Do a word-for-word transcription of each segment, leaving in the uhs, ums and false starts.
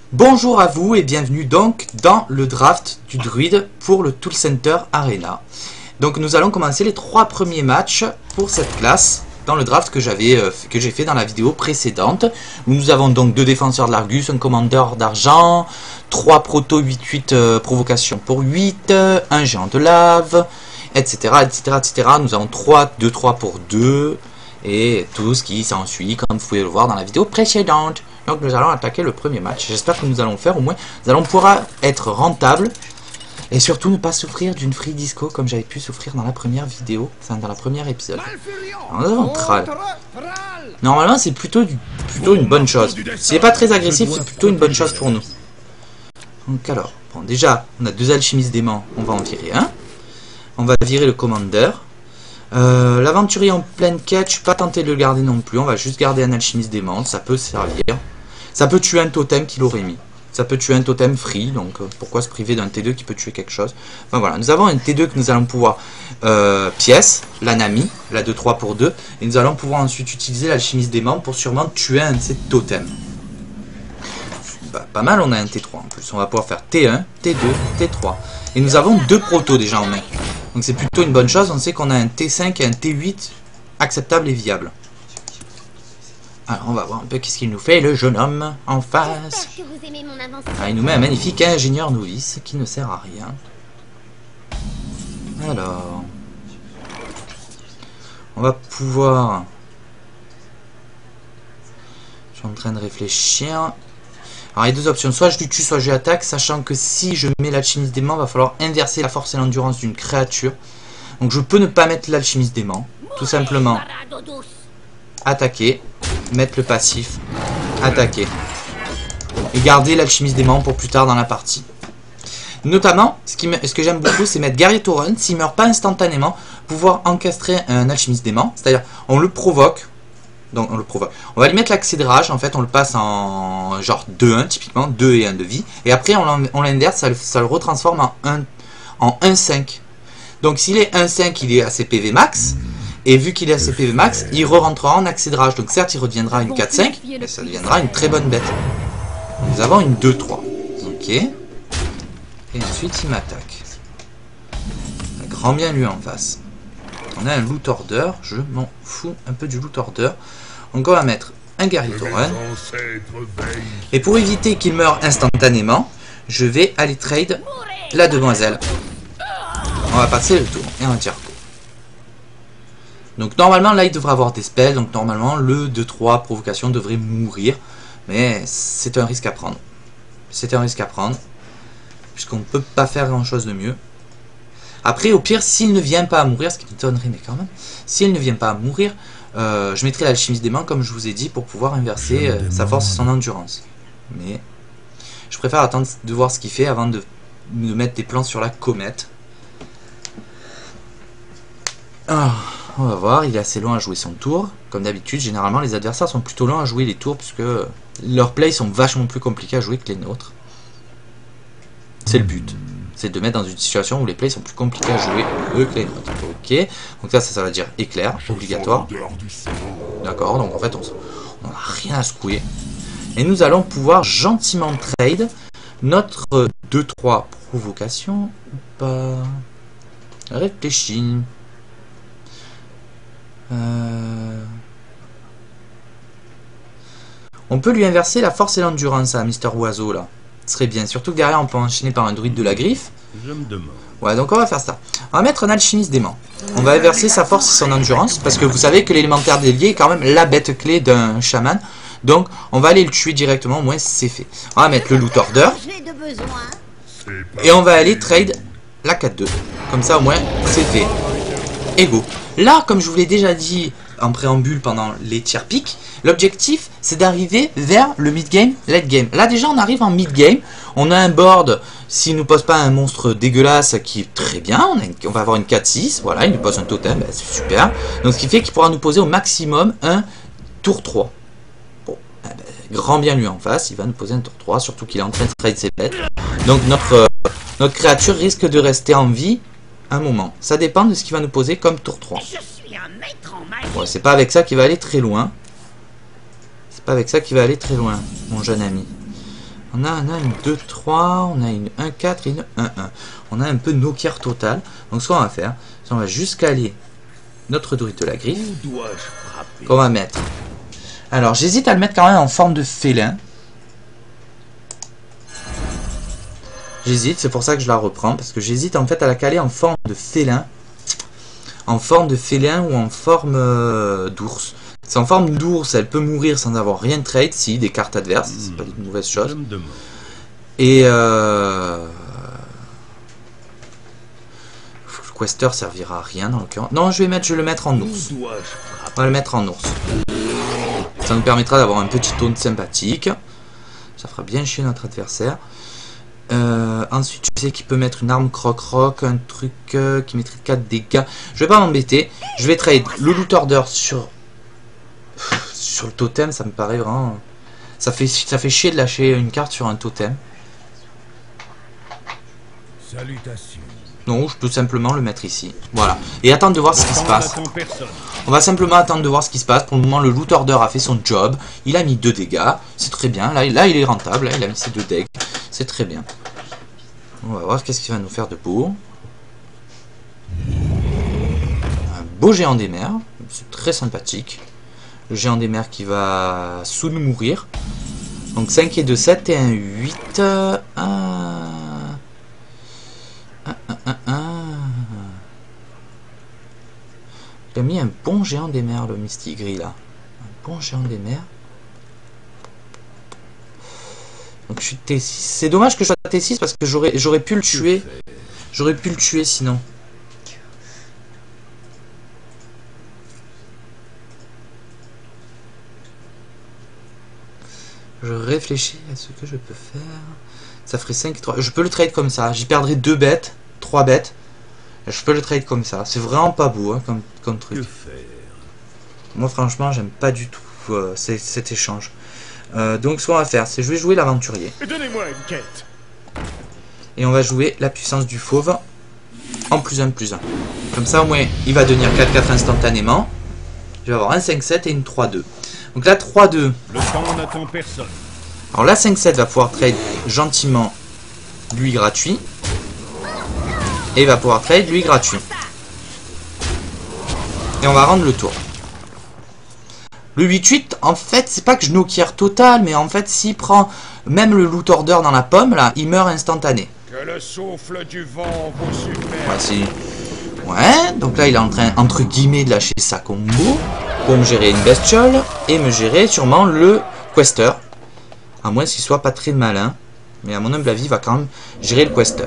Bonjour à vous et bienvenue donc dans le draft du druide pour le Tool Center Arena. Donc nous allons commencer les trois premiers matchs pour cette classe dans le draft que j'avais euh, que j'ai fait dans la vidéo précédente. Nous avons donc deux défenseurs de l'Argus, un commandeur d'argent, trois proto huit huit euh, provocations pour huit, euh, un géant de lave, et cetera, et cetera, et cetera. Nous avons trois deux trois pour deux et tout ce qui s'ensuit comme vous pouvez le voir dans la vidéo précédente. Donc nous allons attaquer le premier match. J'espère que nous allons faire au moins, nous allons pouvoir être rentable et surtout ne pas souffrir d'une free disco comme j'avais pu souffrir dans la première vidéo, enfin dans la première épisode. Alors, nous avons Thrall. Normalement c'est plutôt, du, plutôt une bonne chose. S'il n'est pas très agressif, c'est plutôt une bonne chose pour nous. Donc alors, bon déjà, on a deux alchimistes d'aimants, on va en virer un. On va virer le commandeur. Euh, L'aventurier en pleine quête, je suis pas tenté de le garder non plus. On va juste garder un alchimiste d'aimant, ça peut servir. Ça peut tuer un totem qu'il aurait mis. Ça peut tuer un totem free, donc euh, pourquoi se priver d'un T deux qui peut tuer quelque chose. Enfin voilà, nous avons un T deux que nous allons pouvoir euh, pièce, la Nami, la deux trois pour deux, et nous allons pouvoir ensuite utiliser l'alchimiste d'aimant pour sûrement tuer un de ces totems. Bah, pas mal, on a un T trois en plus. On va pouvoir faire T un, T deux, T trois. Et nous avons deux protos déjà en main. Donc c'est plutôt une bonne chose. On sait qu'on a un T cinq et un T huit acceptable et viable. Alors on va voir un peu qu'est-ce qu'il nous fait le jeune homme en face. Ah, il nous met un magnifique ingénieur novice qui ne sert à rien. Alors on va pouvoir... Je suis en train de réfléchir. Alors il y a deux options, soit je lui tue, soit je lui attaque, sachant que si je mets l'alchimiste d'aimant, il va falloir inverser la force et l'endurance d'une créature. Donc je peux ne pas mettre l'alchimiste d'aimant, tout simplement attaquer, mettre le passif, attaquer, et garder l'alchimiste d'aimant pour plus tard dans la partie. Notamment, ce, qui me, ce que j'aime beaucoup, c'est mettre guerrier Tauren, s'il meurt pas instantanément, pouvoir encastrer un alchimiste d'aimant, c'est-à-dire on le provoque. Donc on le provoque. On va lui mettre l'accès de rage, en fait on le passe en genre deux un typiquement, deux et un de vie. Et après on l'inverse, ça, ça le retransforme en un, en un cinq. Donc s'il est un cinq, il est à ses P V max. Et vu qu'il est à ses P V max, il re-rentrera en accès de rage. Donc certes il redeviendra une quatre cinq, mais ça deviendra une très bonne bête. Nous avons une deux trois. Ok. Et ensuite il m'attaque. Grand bien lui en face. On a un loot order, je m'en fous un peu du loot order. Donc on va mettre un guerrier Tauren. Et pour éviter qu'il meure instantanément, je vais aller trade la demoiselle. On va passer le tour et on va dire go. Donc normalement là il devrait avoir des spells, donc normalement le deux trois provocation devrait mourir. Mais c'est un risque à prendre. C'est un risque à prendre. Puisqu'on ne peut pas faire grand chose de mieux. Après, au pire, s'il ne vient pas à mourir, ce qui m'étonnerait, mais quand même, s'il ne vient pas à mourir, euh, je mettrai l'alchimiste d'aimant, comme je vous ai dit, pour pouvoir inverser euh, sa force et son endurance. Mais je préfère attendre de voir ce qu'il fait avant de, de mettre des plans sur la comète. Alors, on va voir, il est assez long à jouer son tour. Comme d'habitude, généralement, les adversaires sont plutôt longs à jouer les tours, puisque leurs plays sont vachement plus compliqués à jouer que les nôtres. C'est le but. C'est de mettre dans une situation où les plays sont plus compliqués à jouer que les nôtres. Ok, donc ça, ça, ça veut dire éclair, obligatoire. D'accord, donc en fait, on n'a rien à secouer. Et nous allons pouvoir gentiment trade notre deux trois provocation ou pas. Réfléchis. Euh... On peut lui inverser la force et l'endurance à Mister Oiseau là. Serait bien, surtout que derrière on peut enchaîner par un druide de la griffe. Je me demande. Ouais, donc on va faire ça. On va mettre un alchimiste d'aimant. On va inverser sa force et son endurance, parce que vous savez que l'élémentaire délié est quand même la bête clé d'un chaman. Donc on va aller le tuer directement, au moins c'est fait. On va mettre le loot order. Et on va aller trade la quatre deux. Comme ça au moins c'est fait. Et go. Là, comme je vous l'ai déjà dit en préambule pendant les tier pick, l'objectif c'est d'arriver vers le mid-game, late-game. Là déjà on arrive en mid-game, on a un board, s'il nous pose pas un monstre dégueulasse qui est très bien, on, a une, on va avoir une quatre six, voilà, il nous pose un totem, ben, c'est super. Donc ce qui fait qu'il pourra nous poser au maximum un tour trois. Bon, eh ben, grand bien lui en face, il va nous poser un tour trois, surtout qu'il est en train de trade ses bêtes. Donc notre, euh, notre créature risque de rester en vie un moment. Ça dépend de ce qu'il va nous poser comme tour trois. Bon, c'est pas avec ça qu'il va aller très loin. C'est pas avec ça qu'il va aller très loin, mon jeune ami. On a un un, une deux, trois, on a une un, quatre et une un, un. On a un peu Nokia total. Donc ce qu'on va faire, c'est on va juste caler notre druide de la griffe. Qu'on va mettre. Alors j'hésite à le mettre quand même en forme de félin. J'hésite, c'est pour ça que je la reprends. Parce que j'hésite en fait à la caler en forme de félin. En forme de félin ou en forme euh, d'ours. C'est en forme d'ours, elle peut mourir sans avoir rien de trade, si, des cartes adverses, c'est pas une mauvaise chose. Et euh... le quester servira à rien dans le cas. Non, je vais mettre, je vais le mettre en ours. On va le mettre en ours. Ça nous permettra d'avoir un petit taunt sympathique. Ça fera bien chier notre adversaire. Euh, ensuite, je sais qu'il peut mettre une arme croc-roc, un truc euh, qui mettrait quatre dégâts. Je vais pas m'embêter. Je vais trade le loot order sur sur le totem. Ça me paraît vraiment. Ça fait ça fait chier de lâcher une carte sur un totem. Salutations. Non, je peux simplement le mettre ici. Voilà. Et attendre de voir ce qui se passe. On va simplement attendre de voir ce qui se passe. Pour le moment, le loot order a fait son job. Il a mis deux dégâts. C'est très bien. Là, là, il est rentable. Là, il a mis ses deux dégâts. C'est très bien. On va voir qu'est-ce qu'il va nous faire de beau. Un beau géant des mers. C'est très sympathique. Le géant des mers qui va sous nous mourir. Donc cinq et deux, sept et un huit. un... un, un, un, un. Il a mis un bon géant des mers, le Misty Gris là. Un bon géant des mers. Donc je suis T six. C'est dommage que je sois T six parce que j'aurais j'aurais pu le tuer. J'aurais pu le tuer sinon. Je réfléchis à ce que je peux faire. Ça ferait cinq, trois. Je peux le trade comme ça. J'y perdrai deux bêtes, trois bêtes. Je peux le trade comme ça. C'est vraiment pas beau hein, comme, comme truc. Moi franchement j'aime pas du tout euh, cet échange. Euh, donc ce qu'on va faire, c'est je vais jouer l'aventurier. Donnez-moi une quête. Et on va jouer la puissance du fauve en plus un plus un. Comme ça au moins il va devenir quatre quatre instantanément. Je vais avoir un cinq sept et une trois deux. Donc là trois deux. Le temps n'attend personne. Alors la cinq sept va pouvoir trade gentiment lui gratuit. Et il va pouvoir trade lui gratuit. Et on va rendre le tour. Le huit huit, en fait, c'est pas que je Nokia total, mais en fait, s'il prend même le loot order dans la pomme, là, il meurt instantané. Que le souffle du vent vous submerge. Ouais, c'est... Ouais, donc là, il est en train, entre guillemets, de lâcher sa combo pour me gérer une bestiole et me gérer sûrement le quester. À moins qu'il soit pas très malin. Mais à mon humble avis, il va quand même gérer le quester.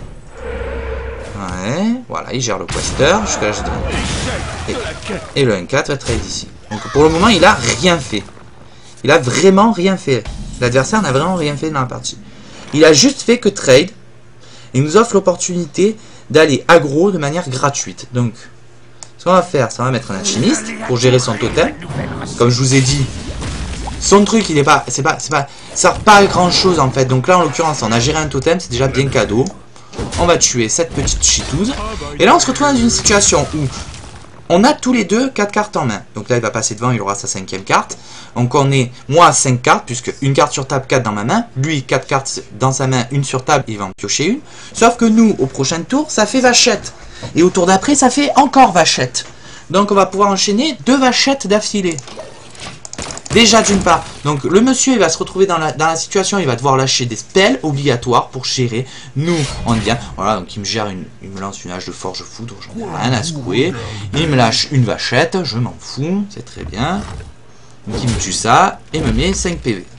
Ouais, voilà, il gère le quester. Jusqu'à là, je... et, et le un quatre va trade ici. Donc pour le moment, il a rien fait. Il a vraiment rien fait. L'adversaire n'a vraiment rien fait dans la partie. Il a juste fait que trade. Il nous offre l'opportunité d'aller aggro de manière gratuite. Donc, ce qu'on va faire, c'est on va mettre un alchimiste pour gérer son totem. Comme je vous ai dit, son truc, il est pas, c'est pas, c'est pas, ça sert pas à grand chose en fait. Donc là, en l'occurrence, on a géré un totem, c'est déjà bien cadeau. On va tuer cette petite chitouze. Et là, on se retrouve dans une situation où on a tous les deux quatre cartes en main. Donc là, il va passer devant, il aura sa cinquième carte. Donc on est, moi, à cinq cartes, puisque une carte sur table, quatre dans ma main. Lui, quatre cartes dans sa main, une sur table, il va en piocher une. Sauf que nous, au prochain tour, ça fait vachette. Et au tour d'après, ça fait encore vachette. Donc on va pouvoir enchaîner deux vachettes d'affilée. Déjà d'une part, donc le monsieur il va se retrouver dans la, dans la situation, il va devoir lâcher des spells obligatoires pour gérer. Nous on vient, voilà, donc il me gère une, il me lance une hache de forge foudre, j'en ai rien à secouer. Il me lâche une vachette, je m'en fous, c'est très bien. Donc il me tue ça et me met cinq P V.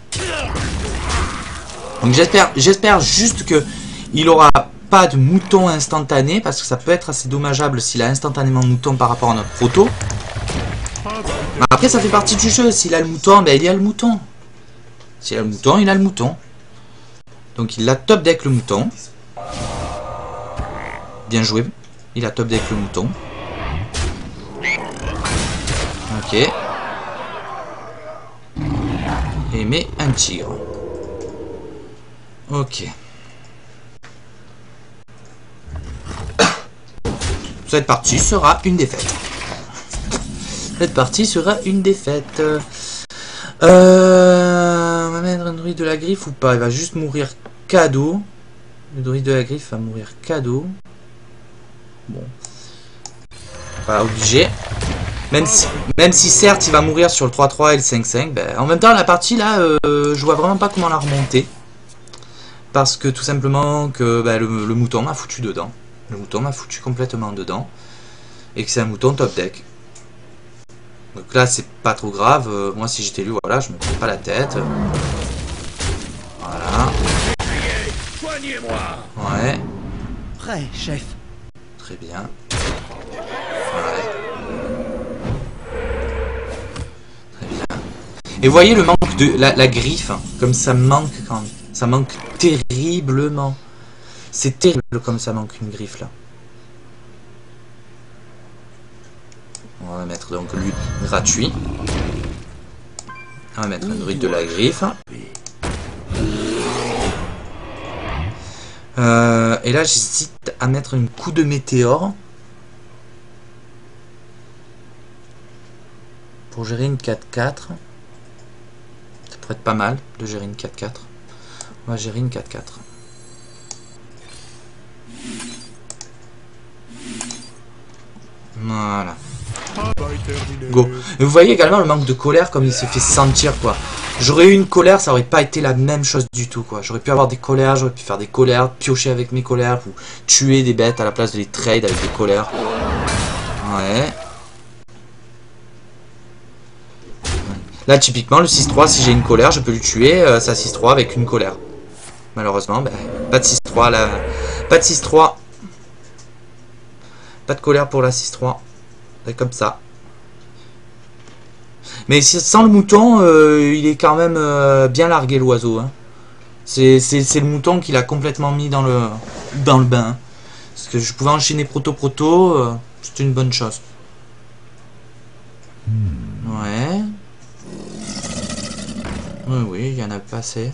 Donc j'espère, j'espère juste que il aura pas de mouton instantané parce que ça peut être assez dommageable s'il a instantanément mouton par rapport à notre proto. Après ça fait partie du jeu, s'il a le mouton, ben il a le mouton. S'il a le mouton, il a le mouton. Donc il a top deck le mouton. Bien joué, il a top deck le mouton. Ok. Et il met un tigre. Ok. Cette partie sera une défaite. Cette partie sera une défaite. Euh, on va mettre un druide de la griffe ou pas? Il va juste mourir cadeau. Le druide de la griffe va mourir cadeau. Bon. Pas obligé. Même si, même si certes il va mourir sur le trois trois et le cinq cinq. Ben, en même temps la partie là, euh, je vois vraiment pas comment la remonter. Parce que tout simplement que ben, le, le mouton m'a foutu dedans. Le mouton m'a foutu complètement dedans. Et que c'est un mouton top deck. Donc là c'est pas trop grave. Euh, moi si j'étais lui, voilà, je me prends pas la tête. Voilà. Ouais. Prêt, chef. Très bien. Ouais. Très bien. Et vous voyez le manque de la, la griffe, hein, comme ça manque quand même. Ça manque terriblement. C'est terrible comme ça manque une griffe là. On va mettre donc lui gratuit. On va mettre un druide de la griffe. Euh, et là j'hésite à mettre un coup de météore. Pour gérer une quatre quatre. Ça pourrait être pas mal de gérer une quatre quatre. On va gérer une quatre quatre. Voilà. Go. Et vous voyez également le manque de colère comme il s'est fait sentir quoi. J'aurais eu une colère, ça aurait pas été la même chose du tout quoi. J'aurais pu avoir des colères, j'aurais pu faire des colères, piocher avec mes colères ou tuer des bêtes à la place de les trade avec des colères. Ouais. Là typiquement le six trois, si j'ai une colère je peux lui tuer euh, sa six trois avec une colère. Malheureusement ben, pas de six trois là. Pas de six trois. Pas de colère pour la six trois. C'est comme ça. Mais sans le mouton euh, il est quand même euh, bien largué l'oiseau hein. C'est le mouton qui l'a complètement mis dans le, dans le bain hein. Parce que je pouvais enchaîner proto proto euh, c'était une bonne chose. Ouais. Oui, oui, il y en a pas assez.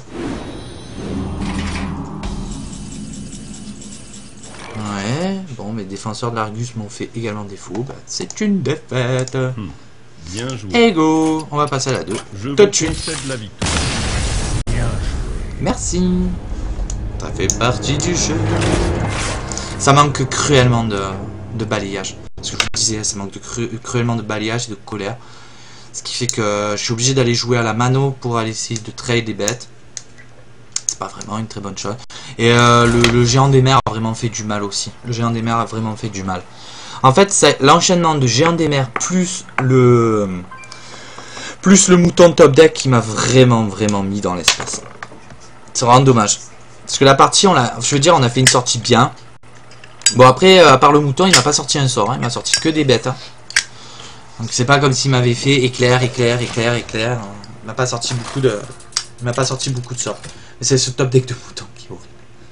Ouais, bon, mes défenseurs de l'Argus m'ont fait également défaut. Bah, c'est une défaite. Hmm. Bien joué. Ego, on va passer à la deux. Je vous concède la victoire. Bien joué. Merci. Ça fait partie du jeu. Ça manque cruellement de, de balayage. Ce que je vous disais, ça manque de cru, cruellement de balayage et de colère. Ce qui fait que je suis obligé d'aller jouer à la mano pour aller essayer de trade des bêtes. C'est pas vraiment une très bonne chose. Et euh, le, le géant des mers a vraiment fait du mal aussi. Le géant des mers a vraiment fait du mal. En fait, c'est l'enchaînement de géant des mers plus le plus le mouton top deck qui m'a vraiment vraiment mis dans l'espace. C'est vraiment dommage. Parce que la partie, on l'a, je veux dire, on a fait une sortie bien. Bon après, à part le mouton, il m'a pas sorti un sort. Hein. Il m'a sorti que des bêtes. Hein. Donc c'est pas comme s'il m'avait fait éclair, éclair, éclair, éclair. Il m'a pas sorti beaucoup de, il m'a pas sorti beaucoup de sorts. Mais c'est ce top deck de mouton qui est horrible.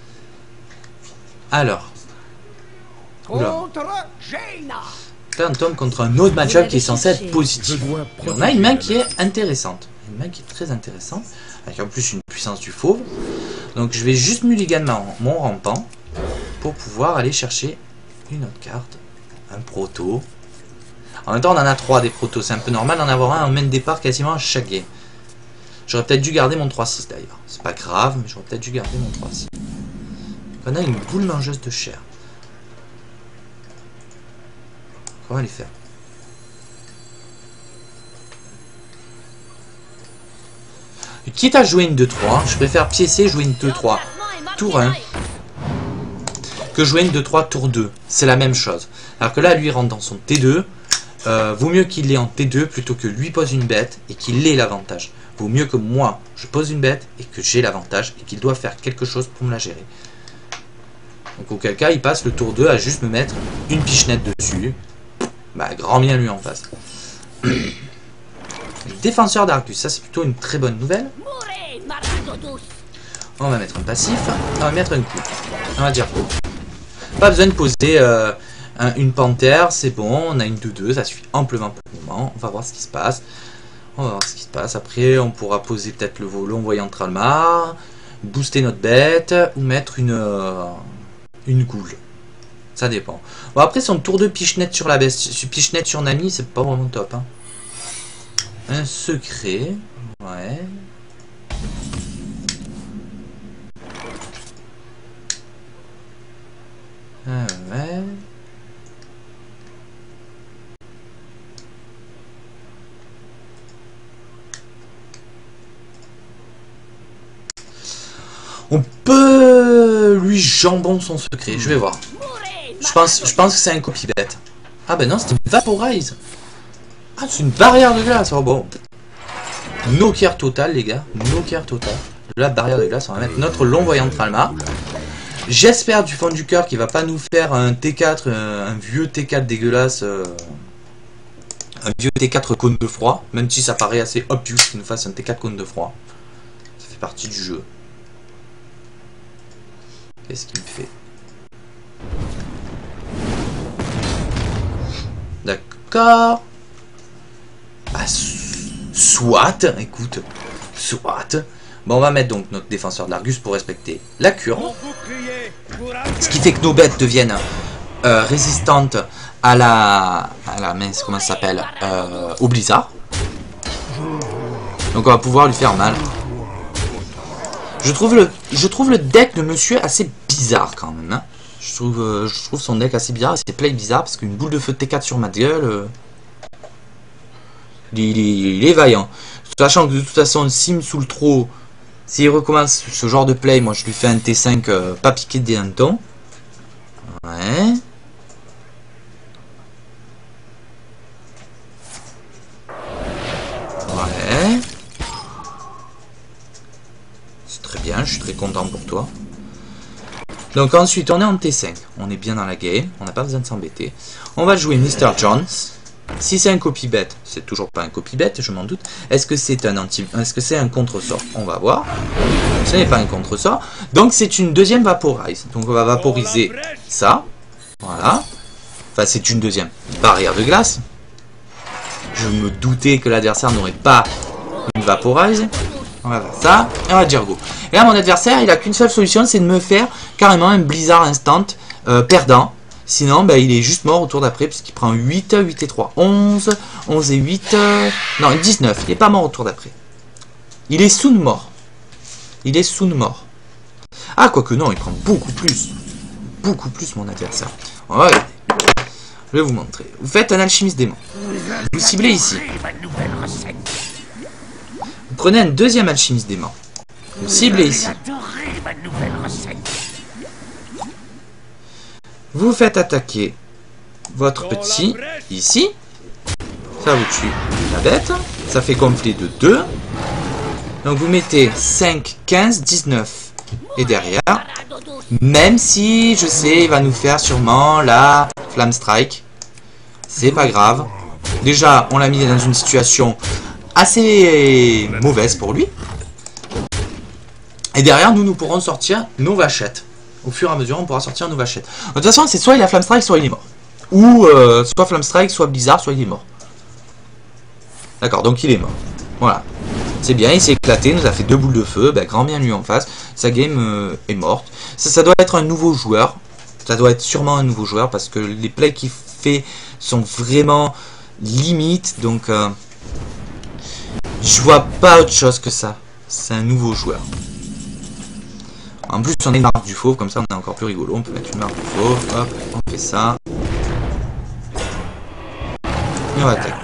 Alors. Là on tombe contre un autre match-up qui est censé être positif. Et on a une main qui est intéressante. Une main qui est très intéressante. Avec en plus une puissance du fauve. Donc je vais juste mulligan mon rampant. Pour pouvoir aller chercher une autre carte. Un proto. En même temps on en a trois des protos. C'est un peu normal d'en avoir un en main de départ quasiment à chaque game. J'aurais peut-être dû garder mon trois six d'ailleurs. C'est pas grave mais j'aurais peut-être dû garder mon trois six. On a une boule mangeuse de chair. On va les faire. Quitte à jouer une deux trois, je préfère piécer jouer une deux trois tour un que jouer une deux trois tour deux. C'est la même chose. Alors que là, lui rentre dans son T deux. Euh, vaut mieux qu'il l'ait en T deux plutôt que lui pose une bête et qu'il ait l'avantage. Vaut mieux que moi, je pose une bête et que j'ai l'avantage et qu'il doit faire quelque chose pour me la gérer. Donc auquel cas, il passe le tour deux à juste me mettre une pichenette dessus. Bah, grand bien lui en face. Défenseur d'Argus, ça c'est plutôt une très bonne nouvelle. On va mettre un passif, on va mettre un coup. On va dire coup. Pas besoin de poser euh, un, une panthère, c'est bon, on a une deux deux, ça suffit amplement pour le moment. On va voir ce qui se passe. On va voir ce qui se passe. Après, on pourra poser peut-être le volon voyant Tralmar, booster notre bête ou mettre une, euh, une goule. Ça dépend. Bon, après, son tour de pichenette sur la bête, pichenette sur Nami, c'est pas vraiment top. Hein. Un secret. Ouais. On peut lui jambon son secret. Je vais voir. Je pense, je pense que c'est un copy-bête. Ah ben non, c'était une Vaporize. Ah, c'est une barrière de glace. Oh bon. No care total, les gars. No care total. La barrière de glace, on va mettre notre long voyant de Tralma. J'espère du fond du cœur qu'il va pas nous faire un T quatre, un, un vieux T quatre dégueulasse. Euh, un vieux T quatre cône de froid. Même si ça paraît assez obvious qu'il nous fasse un T quatre cône de froid. Ça fait partie du jeu. Qu'est-ce qu'il me fait? D'accord. Bah, soit, écoute, soit. Bon, on va mettre donc notre défenseur de l'Argus pour respecter la cure. Ce qui fait que nos bêtes deviennent euh, résistantes à la... à la mince, comment ça s'appelle euh, au blizzard. Donc on va pouvoir lui faire mal. Je trouve le, je trouve le deck de monsieur assez bizarre quand même. Hein. Je, trouve, euh, je trouve son deck assez bizarre, c'est play bizarre parce qu'une boule de feu T quatre sur ma gueule, euh, il, il, il est vaillant. Sachant que de toute façon, s'il me saoule trop, s'il recommence ce genre de play, moi je lui fais un T cinq euh, pas piqué des hannetons. Ouais. Ouais. C'est très bien, je suis très content pour toi. Donc ensuite, on est en T cinq. On est bien dans la game, on n'a pas besoin de s'embêter. On va jouer mister Jones. Si c'est un copy-bet, c'est toujours pas un copy-bet, je m'en doute. Est-ce que c'est un anti, est-ce que c'est un contre-sort? On va voir. Ce n'est pas un contre-sort. Donc c'est une deuxième Vaporize. Donc on va vaporiser ça. Voilà. Enfin, c'est une deuxième barrière de glace. Je me doutais que l'adversaire n'aurait pas une Vaporize. On va faire ça, et on va dire go. Et là, mon adversaire, il a qu'une seule solution, c'est de me faire carrément un blizzard instant euh, perdant. Sinon, bah, il est juste mort au tour d'après, puisqu'il prend huit, huit et trois, onze, onze et huit, euh, non, dix-neuf. Il n'est pas mort au tour d'après. Il est soon mort. Il est soon mort. Ah, quoique non, il prend beaucoup plus. Beaucoup plus, mon adversaire. On va regarder. Je vais vous montrer. Vous faites un alchimiste démon. Vous ciblez ici. Vous prenez un deuxième alchimiste démon. Vous ciblez ici. Vous faites attaquer votre petit ici. Ça vous tue la bête. Ça fait gonfler de deux. Donc vous mettez cinq, quinze, dix-neuf. Et derrière, même si je sais, il va nous faire sûrement la Flamme Strike. C'est pas grave. Déjà, on l'a mis dans une situation assez mauvaise pour lui. Et derrière, nous, nous pourrons sortir nos vachettes. Au fur et à mesure, on pourra sortir nos vachettes. De toute façon, c'est soit il a Flamme Strike, soit il est mort. Ou euh, soit Flamme Strike, soit Blizzard, soit il est mort. D'accord, donc il est mort. Voilà. C'est bien, il s'est éclaté, il nous a fait deux boules de feu. Ben, grand bien lui en face. Sa game euh, est morte. Ça, ça doit être un nouveau joueur. Ça doit être sûrement un nouveau joueur parce que les plays qu'il fait sont vraiment limites. Donc, euh, je vois pas autre chose que ça. C'est un nouveau joueur. En plus, on a une marque du fauve, comme ça on est encore plus rigolo. On peut mettre une marque du fauve, hop, on fait ça. Et on va attaquer.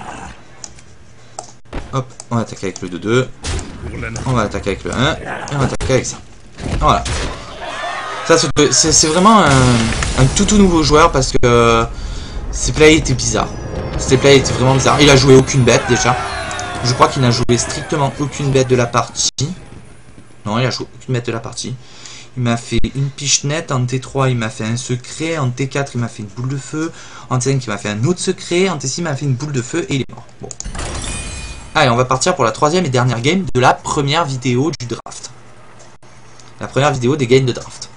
Hop, on va attaquer avec le deux deux. On va attaquer avec le un. Et on va attaquer avec ça. Voilà. Ça, c'est vraiment un, un tout tout nouveau joueur parce que euh, ses plays étaient bizarres. Ses plays étaient vraiment bizarres. Il a joué aucune bête déjà. Je crois qu'il n'a joué strictement aucune bête de la partie. Non, il a joué aucune bête de la partie. Il m'a fait une pichenette, en T trois il m'a fait un secret, en T quatre il m'a fait une boule de feu, en T cinq il m'a fait un autre secret, en T six il m'a fait une boule de feu et il est mort. Bon. Allez, on va partir pour la troisième et dernière game de la première vidéo du draft. La première vidéo des games de draft.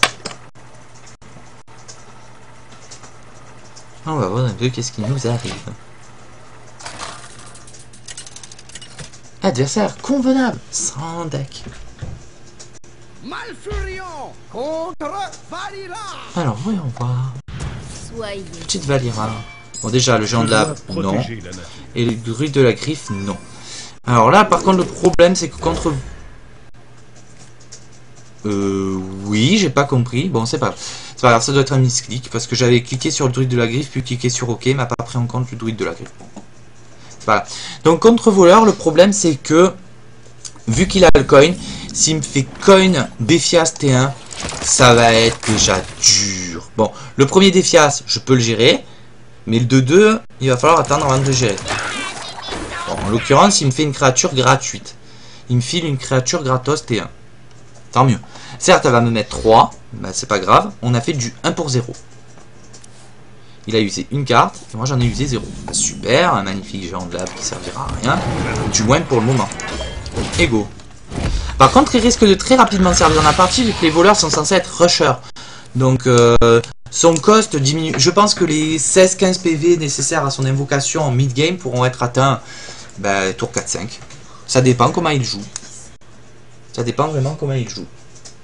On va voir un peu qu'est-ce qui nous arrive. Adversaire convenable, sans deck. Malfurion contre Valira. Alors, voyons voir. Soyez. Petite Valira. Bon, déjà, le géant de lave, non. Et le druide de la griffe, non. Alors là, par contre, le problème, c'est que contre... Euh... Oui, j'ai pas compris. Bon, c'est pas... C'est pas grave, ça doit être un misclick. Parce que j'avais cliqué sur le druide de la griffe, puis cliqué sur OK, m'a pas pris en compte le druide de la griffe. Voilà. Donc, contre voleur, le problème, c'est que... Vu qu'il a le coin, s'il me fait coin Defias T un, ça va être déjà dur. Bon, le premier Defias, je peux le gérer. Mais le deux deux, il va falloir attendre avant de le gérer. Bon, en l'occurrence, il me fait une créature gratuite. Il me file une créature gratos T un. Tant mieux. Certes, elle va me mettre trois. Ben, c'est pas grave. On a fait du un pour zéro. Il a usé une carte. Et moi, j'en ai usé zéro. Ben, super. Un magnifique géant de lave qui servira à rien. Du moins pour le moment. Et go. Par contre, il risque de très rapidement servir dans la partie vu que les voleurs sont censés être rushers. Donc, euh, son cost diminue. Je pense que les seize quinze P V nécessaires à son invocation en mid-game pourront être atteints ben, tour quatre cinq. Ça dépend comment il joue. Ça dépend vraiment comment il joue.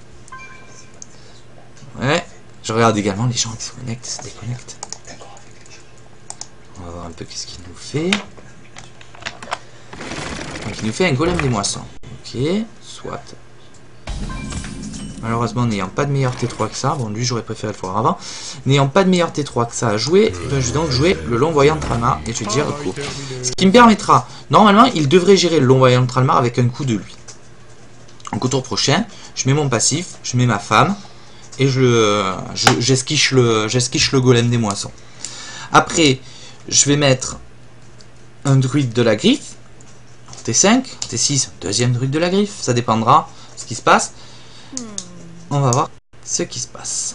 Ouais. Je regarde également les gens qui se connectent et se déconnectent. On va voir un peu qu'est-ce qu'il nous fait. Donc, il nous fait un golem des moissons. Ok, soit. Malheureusement, n'ayant pas de meilleur T trois que ça, bon lui j'aurais préféré le voir avant, n'ayant pas de meilleur T trois que ça à jouer, ben, je vais donc jouer le long voyant de Tralmar et je vais dire go. Ce qui me permettra, normalement il devrait gérer le long voyant de Tralmar avec un coup de lui. Donc au tour prochain, je mets mon passif, je mets ma femme et je j'esquiche le, j'esquiche le golem des moissons. Après, je vais mettre un druide de la griffe, T cinq, T six, deuxième druide de la griffe, ça dépendra ce qui se passe. On va voir ce qui se passe.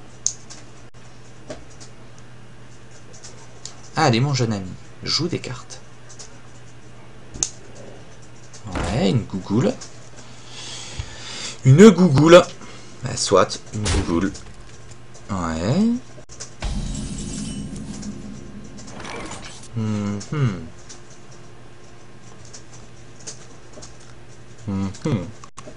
Allez mon jeune ami, joue des cartes. Ouais, une gougoule. Une gougoule. Ben, soit, une gougoule. Ouais. Hum hum. Hum hum.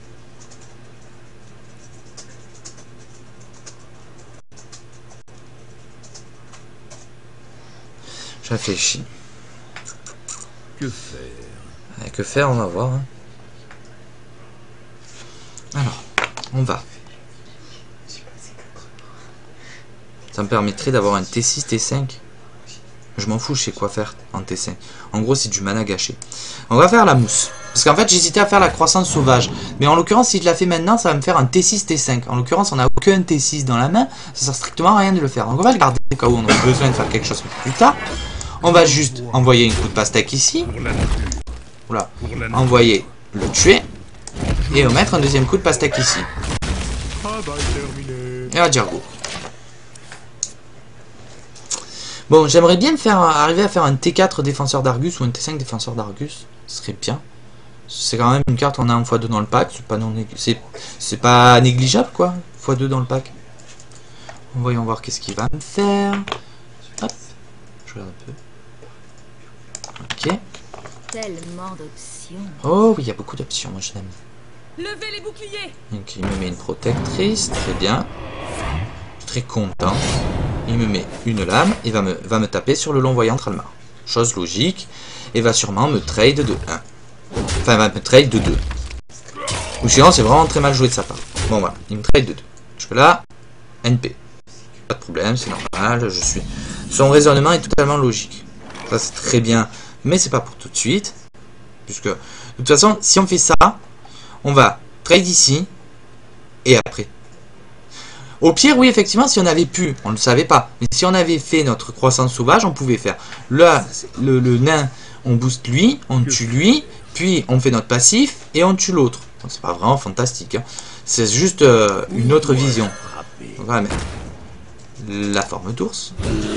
Je réfléchis. Que faire? Ouais, que faire, on va voir. Hein. Alors, on va. Ça me permettrait d'avoir un T six, T cinq. Je m'en fous, je sais quoi faire en T cinq. En gros, c'est du mana gâché. On va faire la mousse. Parce qu'en fait, j'hésitais à faire la croissance sauvage. Mais en l'occurrence, si je la fais maintenant, ça va me faire un T six, T cinq. En l'occurrence, on n'a aucun T six dans la main. Ça sert strictement à rien de le faire. Donc on va le garder au cas où on a besoin de faire quelque chose plus tard. On va juste envoyer un coup de pastèque ici. Voilà. Envoyer, le tuer. Et mettre un deuxième coup de pastèque ici. Et on va dire go. Bon, j'aimerais bien faire arriver à faire un T quatre défenseur d'Argus ou un T cinq défenseur d'Argus. Ce serait bien. C'est quand même une carte qu'on a en fois deux dans le pack. C'est pas, non, c'est pas négligeable quoi. fois deux dans le pack. Voyons voir qu'est-ce qu'il va me faire. Hop. Je regarde un peu. Ok. Tellement d'options. Oh oui, il y a beaucoup d'options, moi je l'aime. Levez les boucliers. Donc il me met une protectrice, très bien. Je suis très content. Il me met une lame et va me, va me taper sur le long voyant Tralmar. Chose logique. Et va sûrement me trade de un. Enfin, va me trade de deux. Ou sinon, c'est vraiment très mal joué de sa part. Bon, voilà, il me trade de deux. Je peux là, N P. Pas de problème, c'est normal. Je suis. Son raisonnement est totalement logique. Ça, c'est très bien. Mais c'est pas pour tout de suite. Puisque, de toute façon, si on fait ça, on va trade ici et après. Au pire, oui, effectivement, si on avait pu, on ne le savait pas, mais si on avait fait notre croissance sauvage, on pouvait faire là, le, le nain, on booste lui, on tue lui, puis on fait notre passif et on tue l'autre. Donc c'est pas vraiment fantastique, hein. C'est juste euh, une autre vision. On va mettre la forme d'ours.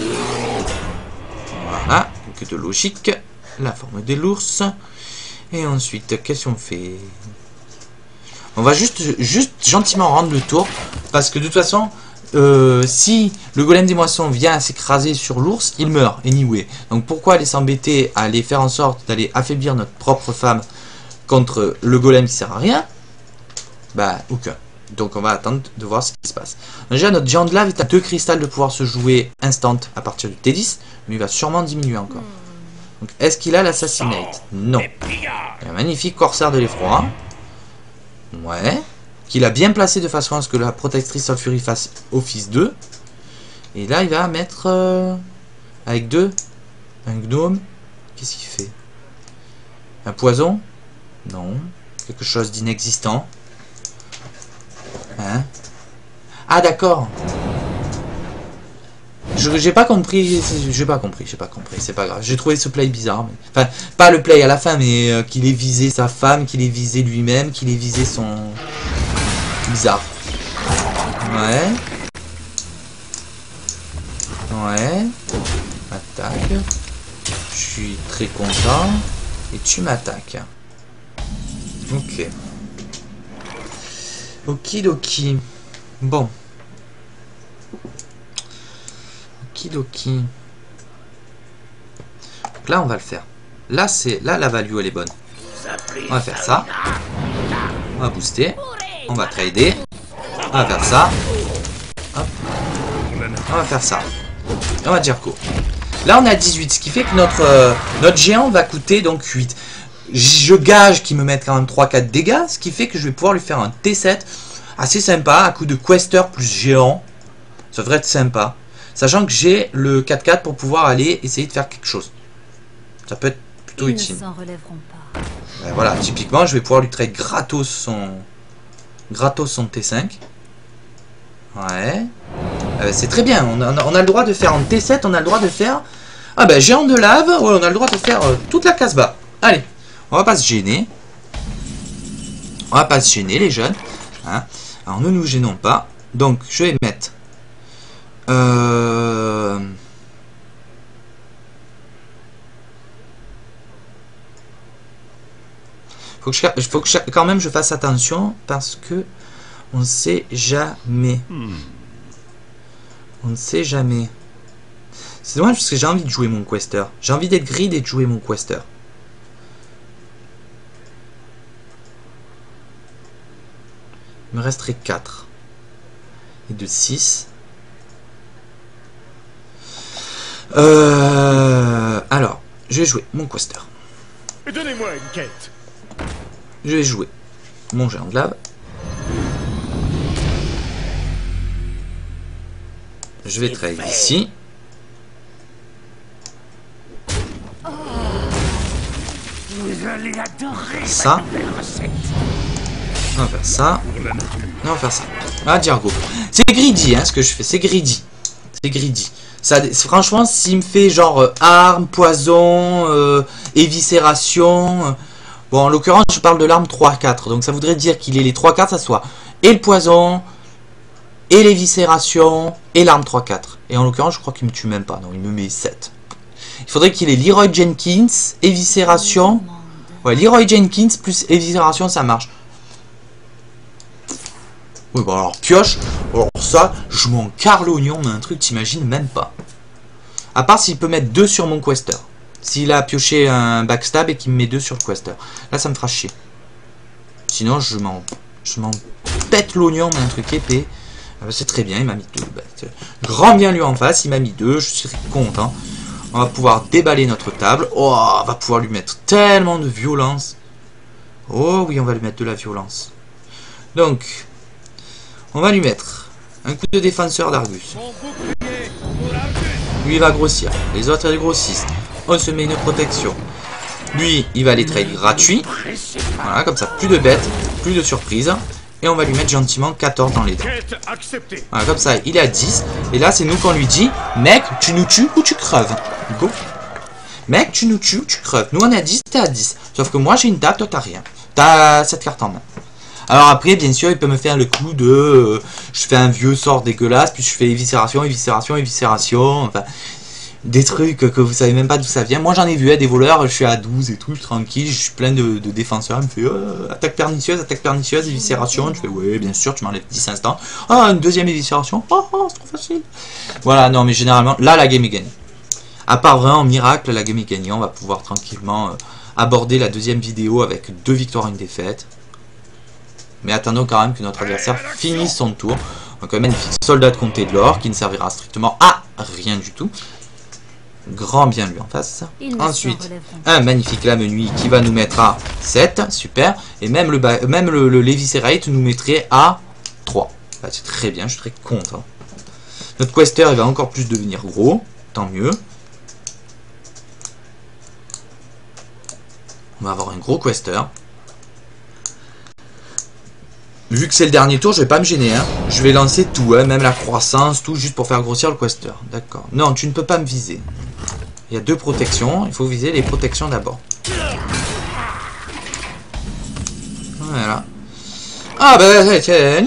Voilà, que de logique. La forme de l'ours. Et ensuite, qu'est-ce qu'on fait? On va juste, juste gentiment rendre le tour. Parce que de toute façon, euh, si le golem des moissons vient s'écraser sur l'ours, il meurt, anyway. Donc pourquoi aller s'embêter à aller faire en sorte d'aller affaiblir notre propre femme contre le golem qui sert à rien? Bah, aucun. Donc on va attendre de voir ce qui se passe. Déjà, notre géant de lave est à deux cristals de pouvoir se jouer instant à partir du T dix. Mais il va sûrement diminuer encore. Donc est-ce qu'il a l'assassinate? Non. Il y a un magnifique corsaire de l'effroi. Ouais. Qu'il a bien placé de façon à ce que la protectrice sulfurie fasse office deux. Et là, il va mettre... Euh, avec deux. Un gnome. Qu'est-ce qu'il fait? Un poison? Non. Quelque chose d'inexistant. Ah d'accord. Je j'ai pas compris, j'ai pas compris, j'ai pas compris, c'est pas grave. J'ai trouvé ce play bizarre. Mais... Enfin, pas le play à la fin, mais euh, qu'il ait visé sa femme, qu'il ait visé lui-même, qu'il ait visé son... Bizarre. Ouais. Ouais. Attaque. Je suis très content. Et tu m'attaques. Ok. Okidoki. Bon. Okidoki. Donc là, on va le faire. Là, c'est là la value, elle est bonne. On va faire ça. On va booster. On va trader. On va faire ça. Hop. On va faire ça. Et on va dire go. Là, on est à dix-huit, ce qui fait que notre, euh, notre géant va coûter donc huit. Je gage qu'il me mette quand même trois quatre dégâts, ce qui fait que je vais pouvoir lui faire un T sept assez sympa, à coup de quester plus géant. Ça devrait être sympa. Sachant que j'ai le quatre quatre pour pouvoir aller essayer de faire quelque chose. Ça peut être plutôt Ils utile. ne s'en relèveront pas. Ben voilà, typiquement, je vais pouvoir lui trade gratos son, gratos son T cinq. Ouais. Euh, c'est très bien. On a, on a le droit de faire en T sept, on a le droit de faire... Ah ben, géant de lave. Ouais, on a le droit de faire euh, toute la casse-bas. Allez, on va pas se gêner. On va pas se gêner, les jeunes. Hein. Alors, ne nous gênons pas. Donc, je vais mettre... Euh... Faut que je, faut que je, quand même je fasse attention parce que on ne sait jamais. Hmm. On ne sait jamais. C'est dommage parce que j'ai envie de jouer mon quester. J'ai envie d'être grid et de jouer mon quester. Il me resterait quatre. Et de six. Euh, alors, je vais jouer mon quester. Donnez-moi une quête. Je vais jouer mon géant de lave. Je vais trade ici. Vous allez adorer Ça. On va faire ça. On va faire ça. Ah, Diargo. C'est greedy, hein, ce que je fais. C'est greedy. C'est greedy. Ça, franchement, s'il me fait genre euh, arme, poison, euh, éviscération. Euh, bon, en l'occurrence, je parle de l'arme trois quatre. Donc, ça voudrait dire qu'il ait les trois quatre, ça soit et le poison, et l'éviscération, et l'arme trois quatre. Et en l'occurrence, je crois qu'il me tue même pas. Non, il me met sept. Il faudrait qu'il ait Leroy Jenkins, éviscération. Ouais, Leroy Jenkins plus éviscération, ça marche. Oui, bon alors pioche, alors ça, je m'en carre l'oignon, mais un truc, t'imagines même pas. À part s'il peut mettre deux sur mon quester. S'il a pioché un backstab et qu'il me met deux sur le quester. Là, ça me fera chier. Sinon, je m'en je m'en pète l'oignon, mais un truc épais. C'est très bien, il m'a mis deux. Bah, grand bien lui en face, il m'a mis deux, je suis content. On va pouvoir déballer notre table. Oh, on va pouvoir lui mettre tellement de violence. Oh oui, on va lui mettre de la violence. Donc... on va lui mettre un coup de défenseur d'Argus. Lui, il va grossir. Les autres, elles grossissent. On se met une protection. Lui, il va les trade gratuits. Voilà, comme ça, plus de bêtes, plus de surprises. Et on va lui mettre gentiment quatorze dans les dents. Voilà, comme ça, il est à dix. Et là, c'est nous qu'on lui dit, mec, tu nous tues ou tu creves. Go. Mec, tu nous tues ou tu creves. Nous, on est à dix, t'es à dix. Sauf que moi, j'ai une date, toi, t'as rien. T'as cette carte en main. Alors après, bien sûr, il peut me faire le coup de... Euh, je fais un vieux sort dégueulasse, puis je fais éviscération, éviscération, éviscération, enfin... des trucs que vous savez même pas d'où ça vient. Moi, j'en ai vu, hein, des voleurs, je suis à douze et tout, je suis tranquille, je suis plein de, de défenseurs, il me fait euh, attaque pernicieuse, attaque pernicieuse, éviscération, je fais ouais, bien sûr, tu m'enlèves dix instants. Ah, une deuxième éviscération, oh, oh c'est trop facile. Voilà, non, mais généralement, là, la game est gagnée. À part vraiment miracle, la game est gagnée, on va pouvoir tranquillement euh, aborder la deuxième vidéo avec deux victoires et une défaite. Mais attendons quand même que notre adversaire finisse son tour. Donc un magnifique soldat de comté de l'or qui ne servira strictement à rien du tout. Grand bien lui en face. Ensuite, un magnifique lame nuit qui va nous mettre à sept. Super. Et même le, même le, le Levicerate nous mettrait à trois. Bah, c'est très bien, je suis très content. Notre quester il va encore plus devenir gros. Tant mieux. On va avoir un gros quester. vu que c'est le dernier tour, je vais pas me gêner. Hein. Je vais lancer tout, hein, même la croissance, tout, juste pour faire grossir le quester. D'accord. Non, tu ne peux pas me viser. Il y a deux protections. Il faut viser les protections d'abord. Voilà. Ah bah c'est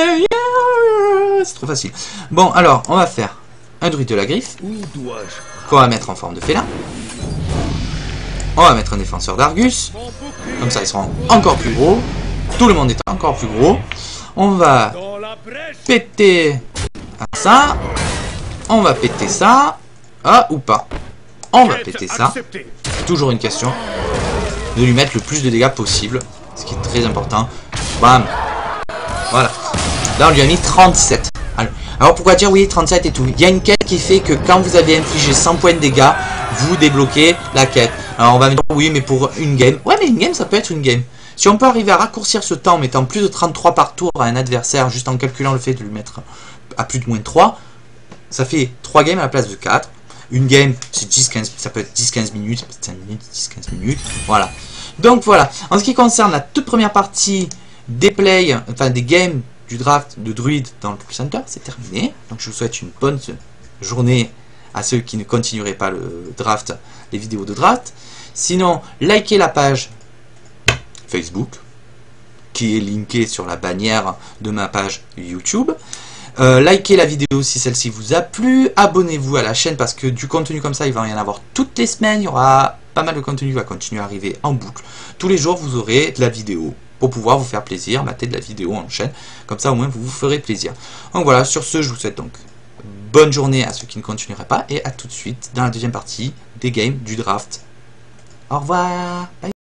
trop facile. Bon, alors, on va faire un druide de la griffe. Qu'on va mettre en forme de félin. On va mettre un défenseur d'Argus. Comme ça, ils seront encore plus gros. Tout le monde est encore plus gros. On va péter ça. On va péter ça. Ah, ou pas. On va péter ça. Toujours une question de lui mettre le plus de dégâts possible. Ce qui est très important. Bam. Voilà. Là, on lui a mis trente-sept. Alors, alors pourquoi dire oui, trente-sept et tout? Il y a une quête qui fait que quand vous avez infligé cent points de dégâts, vous débloquez la quête. Alors, on va me dire oui, mais pour une game. Ouais, mais une game, ça peut être une game. Si on peut arriver à raccourcir ce temps en mettant plus de trente-trois par tour à un adversaire, juste en calculant le fait de lui mettre à plus de moins de trois, ça fait trois games à la place de quatre. Une game, c'est dix quinze, ça peut être dix quinze minutes, ça peut être cinq minutes, dix quinze minutes. Voilà. Donc voilà. En ce qui concerne la toute première partie des plays, enfin des games du draft de druide dans le Tool Center, c'est terminé. Donc je vous souhaite une bonne journée à ceux qui ne continueraient pas le draft, les vidéos de draft. Sinon, likez la page Facebook, qui est linkée sur la bannière de ma page YouTube. Euh, likez la vidéo si celle-ci vous a plu. Abonnez-vous à la chaîne parce que du contenu comme ça, il va y en avoir toutes les semaines. Il y aura pas mal de contenu qui va continuer à arriver en boucle. Tous les jours, vous aurez de la vidéo pour pouvoir vous faire plaisir, mater de la vidéo en chaîne. Comme ça, au moins, vous vous ferez plaisir. Donc voilà, sur ce, je vous souhaite donc bonne journée à ceux qui ne continueraient pas et à tout de suite dans la deuxième partie des games du draft. Au revoir. Bye.